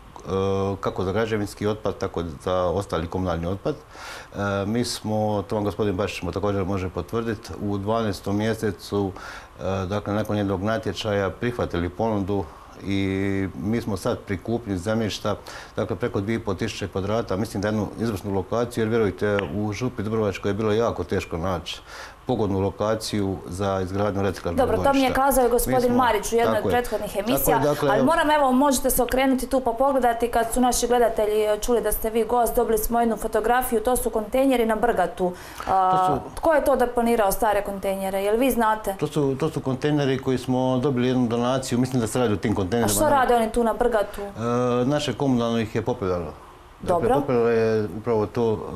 kako za građevinski otpad, tako za ostali komunalni otpad. Mi smo, to vam gospodin Bašić također može potvrditi, u 12. mjesecu, dakle nakon jednog natječaja, prihvatili ponudu i mi smo sad pri kupnji zemljišta, dakle preko 2.500 kvadrata, mislim da jednu izvrsnu lokaciju, jer vjerujte, u Župi Dubrovačkoj je bilo jako teško naći pogodnu lokaciju za izgradnju reciklažnog dvorišta. Dobro, to mi je kazao i gospodin Marić u jednoj od prethodnih emisija, ali moram, evo, možete se okrenuti tu pa pogledati, kad su naši gledatelji čuli da ste vi gost, dobili smo jednu fotografiju, to su kontejneri na Brgatu. Tko je to deponirao stare kontejnere, jel vi znate? To su kontejneri koji smo dobili jednu donaciju, mislim da se radi o tim kontejnerima. A što rade oni tu na Brgatu? Naše komunalno ih je popevalo. Dobro. Popelo je upravo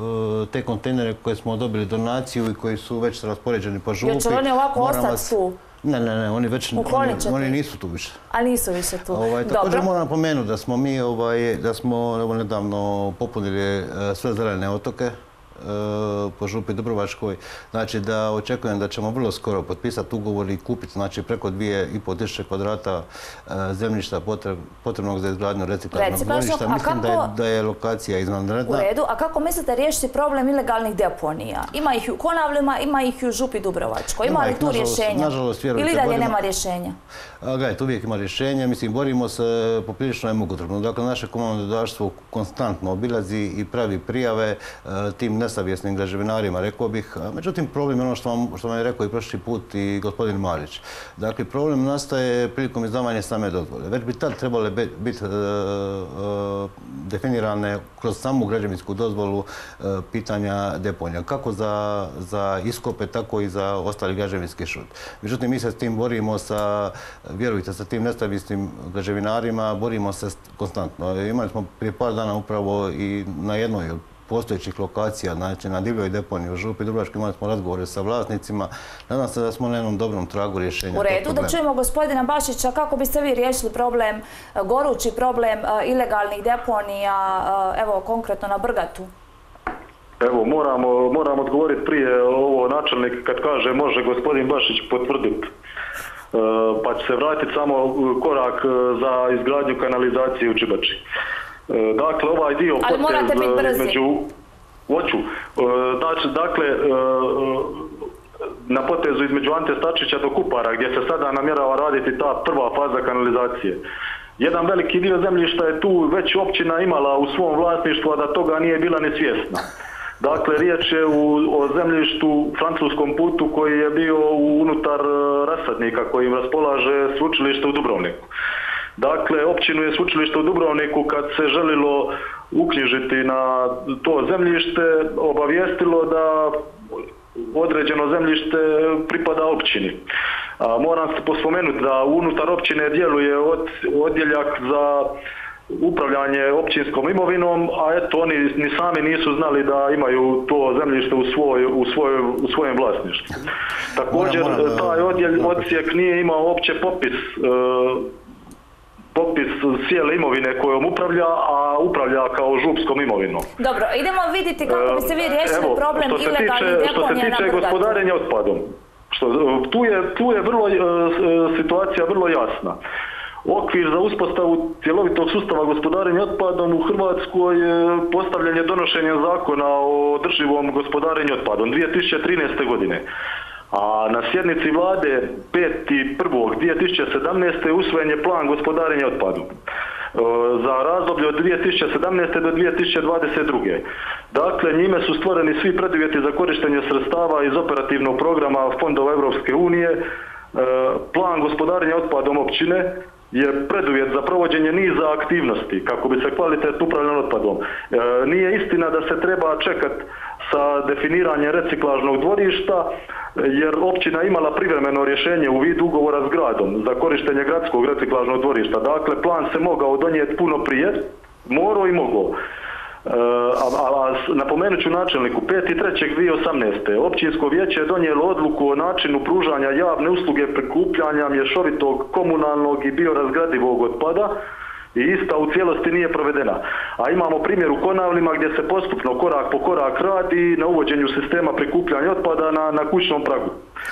te kontejnere koje smo dobili donaciju i koji su već raspoređeni po Župi. Jer će oni ovako ostati tu? Ne, oni nisu tu više. A nisu više tu. Također moram napomenuti da smo mi nedavno popunili sve zelene otoke po Župi Dubrovačkoj. Znači da očekujem da ćemo vrlo skoro potpisati ugovor i kupiti znači preko 2500 kvadrata zemljišta potrebnog za izgradnju reciklažnog dvorišta. Mislim da je lokacija izvanredna. U redu, a kako mislite riješiti problem ilegalnih deponija? Ima ih i u Konavlima, ima ih i u Župi Dubrovačkoj. Ima li tu rješenja? Ili dalje nema rješenja? Gledajte, uvijek ima rješenja. Mislim, borimo se poprilično je mukotrpno. Dakle, naše komunalno redarstvo konstantno obilazi i pravi prijave tim nesavjesnim građevinarima, rekao bih. Međutim, problem je ono što vam je rekao i prošli put i gospodin Marić. Dakle, problem nastaje prilikom izdavanja same dozvole. Već bi tad trebale biti definirane kroz samu građevinsku dozvolu pitanja deponija. Kako za iskope, tako i za ostali građevinski šut. Međutim, mi se s tim borimo vjerujte, sa tim nesavjesnim građevinarima, borimo se konstantno. Imali smo prije par dana upravo i na jednoj od postojećih lokacija, znači na divljoj deponiji u Župi Dubrovačkoj imali smo razgovore sa vlasnicima. Nadam se da smo na jednom dobrom tragu rješenja tog problema. U redu, da čujemo gospodina Bašića, kako biste vi riješili problem, gorući problem ilegalnih deponija, evo konkretno na Brgatu? Evo, moram odgovoriti prije ovo načelnik kad kaže može gospodin Bašić potvrditi. Pa će se vratiti samo korak za izgradnju kanalizacije u Čibači. Dakle, ovaj dio potez između... Hoću. Dakle, na potezu između Ante Stačića do Kupara, gdje se sada namjerava raditi ta prva faza kanalizacije. Jedan veliki dio zemljišta je tu već općina imala u svom vlasništvu, a da toga nije bila ni svjesna. Dakle, riječ je o zemljištu francuskom putu koji je bio unutar rasadnika kojim raspolaže sveučilište u Dubrovniku. Dakle, općinu je sveučilište u Dubrovniku kad se želilo uknjižiti na to zemljište, obavijestilo da određeno zemljište pripada općini. Moram se pospomenuti da unutar općine djeluje odjeljak za upravljanje općinskom imovinom, a eto oni ni sami nisu znali da imaju to zemljište u svojem vlasništvu. Također, taj odsjek nije imao uopće popis cijele imovine kojom upravlja, a upravlja kao župskom imovinom. Dobro, idemo vidjeti kako biste vi riješili problem ilegalnih deponija na Brgatu. Što se tiče gospodarenja otpadom, tu je situacija vrlo jasna. Okvir za uspostavu cjelovitog sustava gospodarenja otpadom u Hrvatskoj postavljen je donošenjem zakona o održivom gospodarenju otpadom 2013. godine. A na sjednici vlade 5.1.2017. usvojen je plan gospodarenja otpadom za razdoblje od 2017. do 2022. Dakle, njime su stvoreni svi preduvjeti za korištenje sredstava iz operativnog programa fondova Europske unije. Plan gospodarenja otpadom općine je preduvjet za provođenje niza aktivnosti kako bi se kvalitetno upravljalo otpadom. Nije istina da se treba čekati sa definiranjem reciklažnog dvorišta, jer općina imala privremeno rješenje u vidu ugovora s gradom za korištenje gradskog reciklažnog dvorišta. Dakle, plan se mogao donijeti puno prije, morao i mogao. Napomenut ću načelniku, 5.3.2018. općinsko vijeće je donijelo odluku o načinu pružanja javne usluge prikupljanja mješovitog komunalnog i biorazgradivog otpada i ista u cijelosti nije provedena. A imamo primjer u Konavlima gdje se postupno korak po korak radi na uvođenju sistema prikupljanja otpada na kućnom pragu.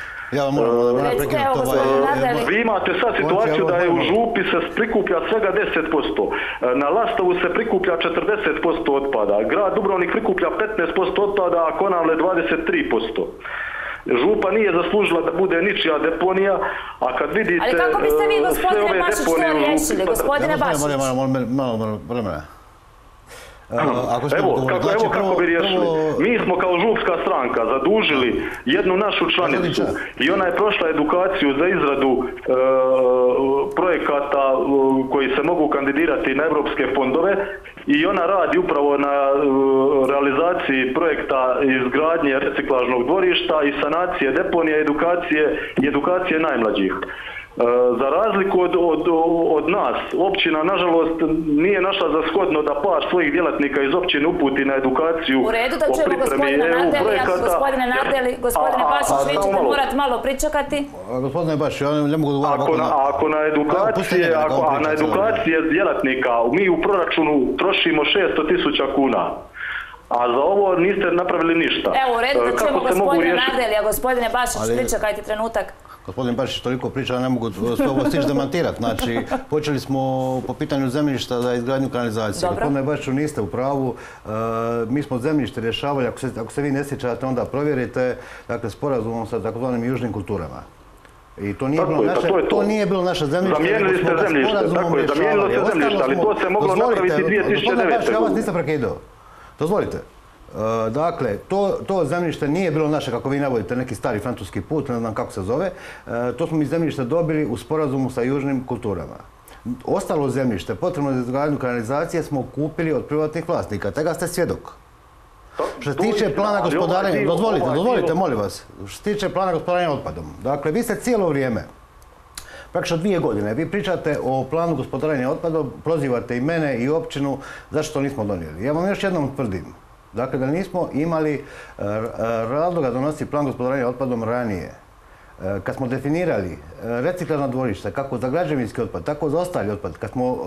Vi imate sad situaciju da je u Župi se prikuplja svega 10%. Na Lastovu se prikuplja 40% otpada. Grad Dubrovnik prikuplja 15% otpada, a Konavle 23%. Župa nije zaslužila da bude ničija deponija, a kad vidite... Ali kako biste vi, gospodine Bašić, to riješili, gospodine Bašić? Malo vremena. Evo kako bi riješili. Mi smo kao župska stranka zadužili jednu našu članicu i ona je prošla edukaciju za izradu projekata koji se mogu kandidirati na europske fondove i ona radi upravo na realizaciji projekta izgradnje reciklažnog dvorišta i sanacije deponija i edukacije najmlađih. Za razliku od nas, općina, nažalost, nije našla za shodno da par svojih djelatnika iz općine uputi na edukaciju u redu, da čujemo gospodina Nardelija. Gospodine Nardeli, gospodine Bašić, vi ćete morati malo pričekati. Gospodine Bašić, ja ne mogu odgovarati. Ako na edukacije djelatnika mi u proračunu trošimo 600.000 kuna, a za ovo niste napravili ništa. Evo, u redu, da čujemo gospodina Nardelija. Gospodine Bašić, pričekajte trenutak. Gospodin Bašić toliko priča, ne mogu sve ovo stići demantirati. Znači, počeli smo po pitanju zemljišta za izgradnju kanalizacije. Gospodine Bašiću, niste u pravu. Mi smo zemljište rješavali, ako se vi ne sjećate, onda provjerite, dakle, sporazumom sa takozvanim južnim kulturama. I to nije bilo naše zemljište. Zamijenili ste zemljište, tako je, zamijenilo se zemljište, ali to se moglo napraviti 2009. Gospodine Bašić, ja vas nisam prekidao. Dozvolite. Dakle, to zemljište nije bilo naše, kako vi navodite, neki stari francuski put, ne znam kako se zove. To smo mi zemljište dobili u sporazumu sa južnim kulturama. Ostalo zemljište, potrebno za izgradnju kanalizacije, smo kupili od privatnih vlasnika. Tega ste svjedok. Što se tiče plana gospodarenja, dozvolite, molim vas. Što se tiče plana gospodarenja otpadom. Dakle, vi ste cijelo vrijeme, praktično 2 godine, vi pričate o planu gospodarenja otpadom, prozivate i mene i općinu, zašto to nismo donijeli. Ja vam još jednom tvrdim. Dakle, da nismo imali razloga donositi plan gospodarenja otpadom ranije. Kad smo definirali reciklažna dvorišta, kako za građevinski otpad, tako za ostali otpad,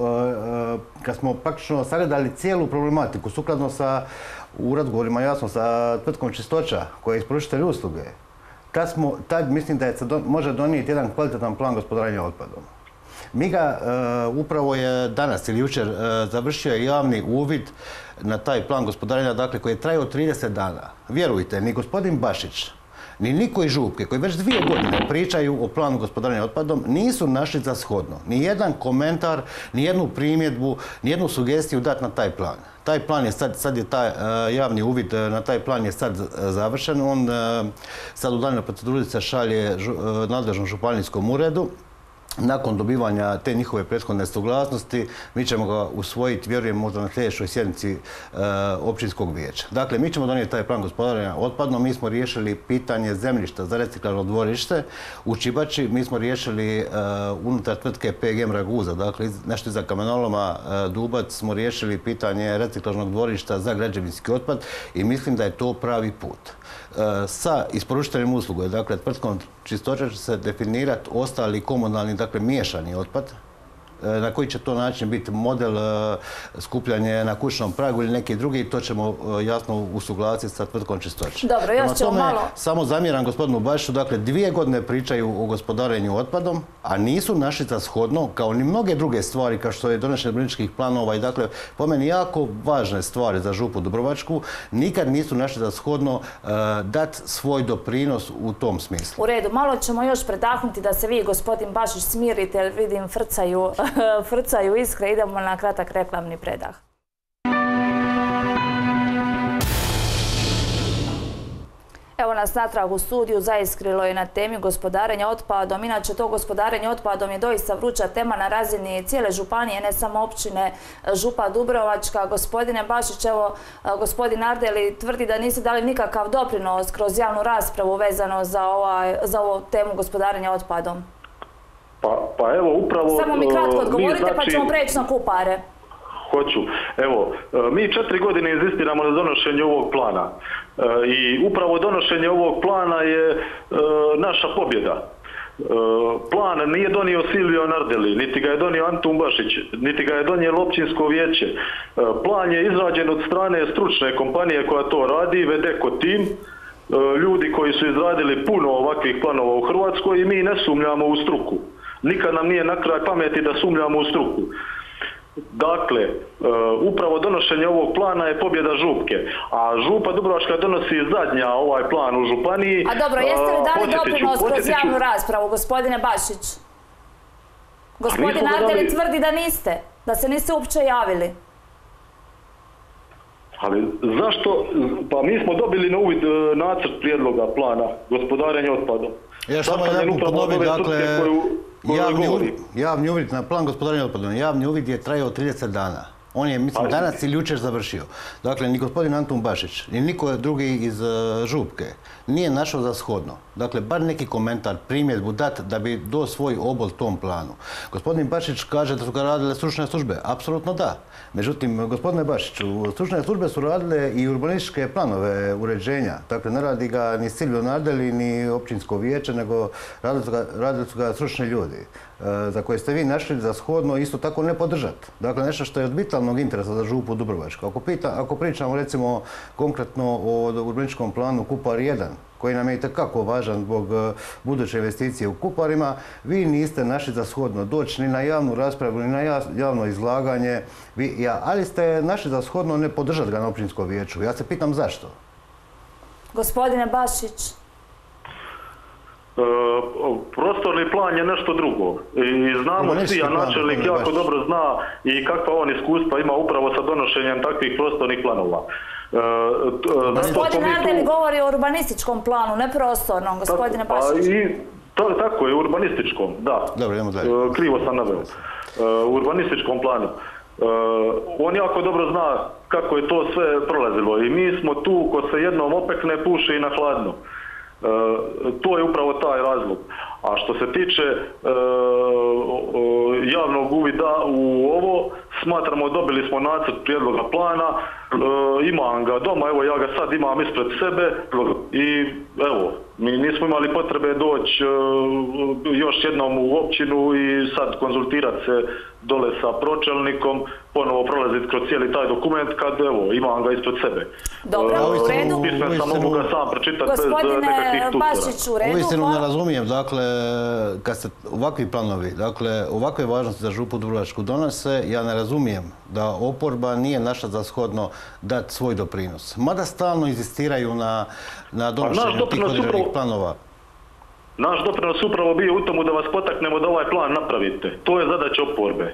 kad smo praktično sagledali cijelu problematiku, sukladno u razgovorima jasno sa tvrtkom Čistoća, koja je isporučitelj usluge, tad mislim da se može donijeti jedan kvalitetan plan gospodarenja otpadom. Mi ga upravo je danas ili jučer završio javni uvid na taj plan gospodarenja, dakle, koji je trajao 30 dana. Vjerujte, ni gospodin Bašić, ni niko iz Župke, koji već 2 godine pričaju o planu gospodarenja otpadom, nisu našli za shodno ni jedan komentar, ni jednu primjedbu, ni jednu sugestiju dati na taj plan. Taj plan je sad je taj javni uvid na taj plan je sad završen. On sad u daljnjoj proceduri se šalje nadležnom županijskom uredu. Nakon dobivanja te njihove prethodne suglasnosti, mi ćemo ga usvojiti, vjerujem, možda na sljedećoj sjednici općinskog vijeća. Dakle, mi ćemo donijeti taj plan gospodarenja otpadom. Mi smo riješili pitanje zemljišta za reciklažno dvorište u Čibači. Mi smo riješili unutar tvrtke PGM Raguza, dakle, nešto iza kamenoloma Dubac, smo riješili pitanje reciklažnog dvorišta za građevinski otpad i mislim da je to pravi put. Sa isporučiteljem usluge, dakle, tvrtkom Čistoća će se definirati ostali komunalni, dakle, miješani otpad. Na koji će to način biti model skupljanje na kućnom pragu ili neki drugi, to ćemo jasno usuglasiti sa tvrtkom Čistoća. Dobro, još ćemo malo. Samo zamjeram gospodinu Bašiću, dakle, 2 godine pričaju o gospodarenju otpadom, a nisu našli za shodno, kao ni mnoge druge stvari, kao što je donošenje urbanističkih planova i, dakle, po meni jako važne stvari za Župu Dubrovačku, nikad nisu našli za shodno dati svoj doprinos u tom smislu. U redu, malo ćemo još predahnuti da se vi, gospodin Bašić, smirite, jer vidim frcaju iskre. Idemo na kratak reklamni predah. Evo nas natrag u studiju, zaiskrilo je na temi gospodarenja otpadom. Inače, to gospodarenje otpadom je doista vruća tema na razini cijele županije, ne samo općine Župa Dubrovačka. Gospodine Bašić, evo, gospodin Nardeli tvrdi da niste dali nikakav doprinos kroz javnu raspravu vezano za ovu temu gospodarenja otpadom. Pa evo, upravo... Samo mi kratko odgovorite, pa ćemo preći na Kupare. Hoću. Evo, mi 4 godine inzistiramo na donošenju ovog plana. I upravo donošenje ovog plana je naša pobjeda. Plan nije donio Silvio Nardeli, niti ga je donio Antun Bašić, niti ga je donijelo općinsko vijeće. Plan je izrađen od strane stručne kompanije koja to radi, Vedeko tim, ljudi koji su izradili puno ovakvih planova u Hrvatskoj i mi ne sumnjamo u struku. Nikad nam nije na kraj pameti da sumnjamo u struku. Dakle, upravo donošenje ovog plana je pobjeda Župke, a Župa Dubrovačka donosi zadnja ovaj plan u županiji. A dobro, jeste li dali doprinos kroz javnu raspravu, gospodine Bašić? Gospodin Nardeli tvrdi da niste, da se niste uopće javili. Ali zašto? Pa mi smo dobili na uvid nacrt prijedloga plana gospodarenja otpadom. Ja samo jednom ponovim, dakle, javni uvid na plan gospodarenja otpadom. Javni uvid je trajao 30 dana. On je, mislim, danas ili jučer završio. Dakle, ni gospodin Antun Bašić, ni niko drugi iz Župke nije našao za shodno. Dakle, bar neki komentar, primjedbu dat da bi do svoj obol tom planu. Gospodin Bašić kaže da su ga radile stručne službe. Apsolutno da. Međutim, gospodine Bašiću, stručne službe su radile i urbanističke planove uređenja. Dakle, ne radi ga ni Silvio Nardeli, ni općinsko vijeće, nego radili su ga stručni ljudi za koje ste vi našli za shodno isto tako ne podržati. Dakle, nešto što je od vitalnog interesa za Župu Dubrovačku. Ako pričamo recimo konkretno o urbanističkom planu Kupar 1, koji nam je itekako važan zbog buduće investicije u Kuparima, vi niste našli za shodno doći ni na javnu raspravu, ni na javno izlaganje, ali ste našli za shodno ne podržati ga na općinskom vijeću. Ja se pitam zašto? Gospodine Bašić. Prostorni plan je nešto drugo i znamo svi, a načelnik jako dobro zna i kakva on iskustva ima upravo sa donošenjem takvih prostornih planova. Gospodin Nardeli govori o urbanističkom planu, ne prostornom, gospodine Bašić. Tako je, urbanističkom, da. Krivo sam naveo. Urbanističkom planu. On jako dobro zna kako je to sve prolazilo i mi smo tu ko se jednom opekne puši i na hladno. To je upravo taj razlog. A što se tiče javnog uvida u ovo, smatramo dobili smo nacrt prijedloga plana, imam ga doma, evo ja ga sad imam ispred sebe i evo, mi nismo imali potrebe doći još jednom u općinu i sad konzultirati se dole sa pročelnikom, ponovo prolaziti kroz cijeli taj dokument kad evo, imam ga ispred sebe. Dobro, u redu. Pismen sam, mogu ga sam pročitati bez nekakvih tutora. Uistinu ne razumijem, dakle, kad se ovakvi planovi, dakle, ovakve važnosti za Župu Dubrovačku donose, ja ne razumijem da oporba nije našla za shodno dati svoj doprinos. Mada stalno inzistiraju na donošenju tih određenih planova. Naš doprinos upravo bio u tomu da vas potaknemo da ovaj plan napravite. To je zadaća oporbe.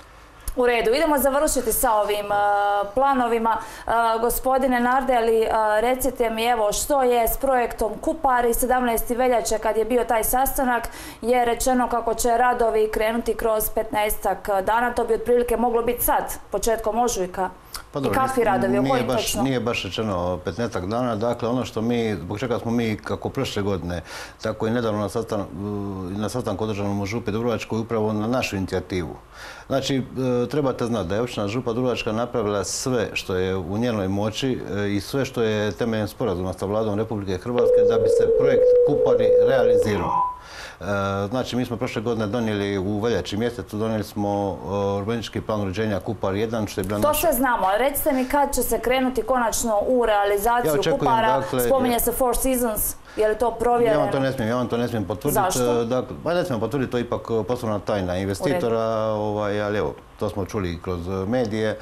U redu, idemo završiti sa ovim planovima. Gospodine Nardeli, recite mi evo što je s projektom Kupari. 17. veljače kad je bio taj sastanak je rečeno kako će radovi krenuti kroz 15 dana. To bi otprilike moglo biti sad, početkom ožujka. I kakvi radovi, o kojim točno? Nije baš rečeno 15 dana, dakle ono što mi, zbog čega smo mi kako prošle godine, tako i nedavno na sastanku održanom u Župi Dubrovačkoj upravo na našu inicijativu. Znači, trebate znati da je općina Župa Dubrovačka napravila sve što je u njenoj moći i sve što je temeljem sporazuma sa Vladom Republike Hrvatske da bi se projekt Kupari realizirao. Znači, mi smo prošle godine donijeli u veljači mjesecu, donijeli smo urbanistički plan uređenja Kupar 1, što je bila naša... To sve znamo, ali recite mi kad će se krenuti konačno u realizaciju Kupara, spominje se Four Seasons, je li to provjereno? Ja vam to ne smijem potvrditi. Zašto? Pa ne smijem potvrditi, to je ipak poslovna tajna investitora, ali evo, to smo čuli kroz medije,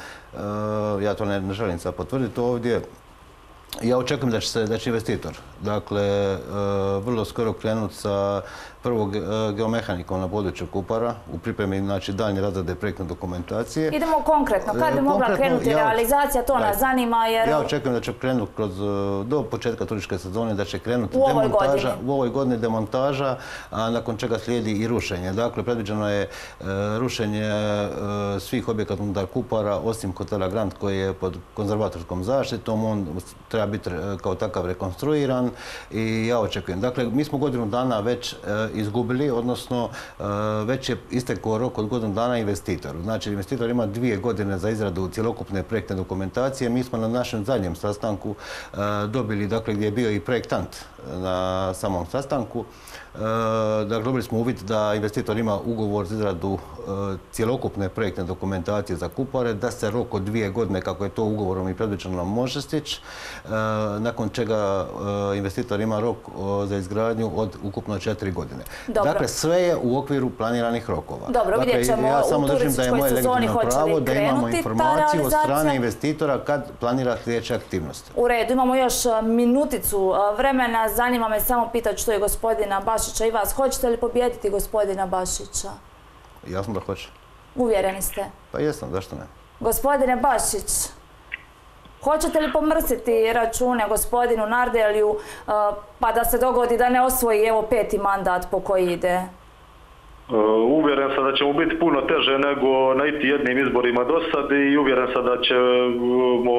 ja to ne želim sad potvrditi ovdje. Ja očekujem da će investitor, dakle, vrlo skoro krenuti sa prvog geomehanikom na području Kupara u pripremi, znači, daljnje razrade projektne dokumentacije. Idemo konkretno, kad bi mogla krenuti realizacija, to nas zanima jer... Ja očekujem da će krenuti do početka turističke sezone, da će krenuti u ovoj godini demontaža, a nakon čega slijedi i rušenje. Dakle, predviđeno je rušenje svih objekata unutar Kupara, osim hotela Grand koji je pod konzervatorskom zaštitom, on treba biti kao takav rekonstruiran i ja očekujem. Dakle, mi smo godinu dana već izgubili, odnosno već je istekao rok od godinu dana investitoru. Znači, investitor ima 2 godine za izradu cjelokupne projektne dokumentacije. Mi smo na našem zadnjem sastanku dobili, dakle, gdje je bio i projektant na samom sastanku, dakle, dobili smo uvid da investitor ima ugovor za izradu cjelokupne projektne dokumentacije za Kupare, da se rok od 2 godine, kako je to ugovorom i predviđeno, može stići, nakon čega investitor ima rok za izgradnju od ukupno 4 godine. Dakle, sve je u okviru planiranih rokova. Dobro, vidjet ćemo u turističkoj sezoni hoće li da imamo informaciju od strane investitora kad planira sljedeće aktivnosti. U redu, imamo još minuticu vremena. Zanima me samo pitati što je gospodina Bašića i vas. Hoćete li pobijediti gospodina Bašića? Jasno da hoće. Uvjereni ste? Pa jesam, zašto ne? Gospodine Bašić, hoćete li pomrsiti račune gospodinu Nardeliju pa da se dogodi da ne osvoji evo 5. mandat po koji ide? Uvjeren sam da će mu biti puno teže nego na iti jednim izborima do sad i uvjeren sam da ćemo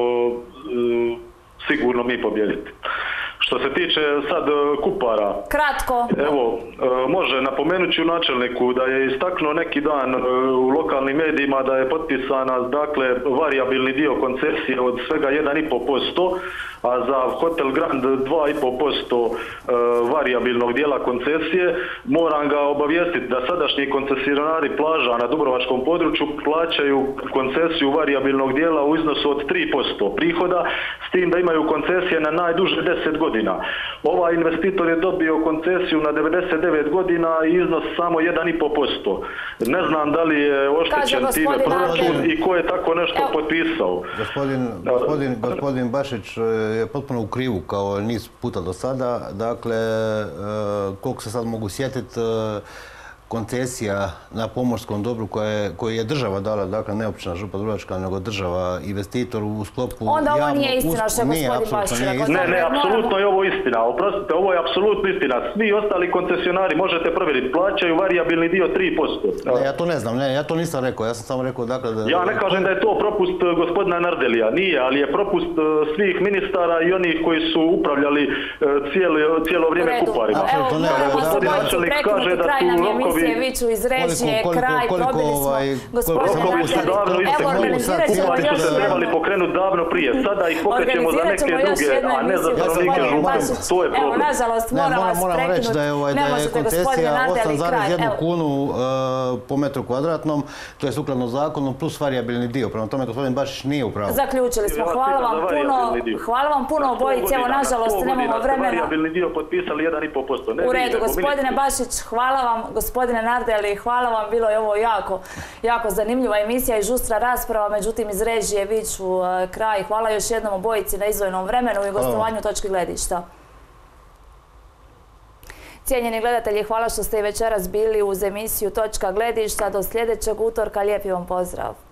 sigurno mi pobijediti. Što se tiče sad Kupara, kratko. Evo, može, napomenut ću načelniku da je istaknuo neki dan u lokalnim medijima da je potpisana, dakle, varijabilni dio koncesije od svega 1,5%, a za Hotel Grand 2,5% varijabilnog dijela koncesije. Moram ga obavijestiti da sadašnji koncesionari plaža na dubrovačkom području plaćaju koncesiju varijabilnog dijela u iznosu od 3% prihoda, s tim da imaju koncesije na najduže 10 godina. Ovaj investitor je dobio koncesiju na 99 godina i iznos samo 1,5%. Ne znam da li je oštećen time proračun i ko je tako nešto potpisao. Gospodin Bašić je potpuno u krivu kao niz puta do sada. Dakle, koliko se sad mogu sjetiti, koncesija na pomorskom dobru koju je država dala, dakle ne općina Župa Dubrovačka, nego država, investitor u sklopu... Onda ovo nije istina što je gospodin Bašić rekao. Ne, apsolutno je ovo istina. Oprostite, ovo je apsolutno istina. Svi ostali koncesionari, možete provjeriti, plaćaju varijabilni dio 3%. Ne, ja to ne znam, ja to nisam rekao. Ja sam samo rekao, dakle... Ja ne kažem da je to propust gospodina Nardelija, nije, ali je propust svih ministara i onih koji su upravljali cijelo vrijeme Kuparima. Evo, moramo se bojiti prekinuti kraj nam emisije, Viću iz režije, kraj, probili smo gospodine Nardelij. Evo, organizirat ćemo još jednu. Trebali pokrenuti davno prije, sada ih pokrećemo za neke druge, a ne za stanovnike Župe. To je problem. Evo, nažalost, moram vas prekinuti. Ne možete, gospodine Nardelij, kraj. 8,1 kunu po metru kvadratnom, to je sukladno zakonu, plus varijabilni dio. Prema tome, gospodin Bašić nije u pravu. Zaključili smo. Hvala vam puno, obojice. Evo, nažalost, nemamo vremena. Varijabilni dio potpisali 1,5%. U redu, gospodine Bašić, hvala vam. Gospodine Nardelij, hvala vam. Bilo je ovo jako zanimljiva emisija i žustra rasprava, međutim iz režije viču kraj. Hvala još jednom obojici na izdvojenom vremenu i gostovanju Točke gledišta. Cijenjeni gledatelji, hvala što ste i večeras bili uz emisiju Točka gledišta. Do sljedećeg utorka, lijepi vam pozdrav.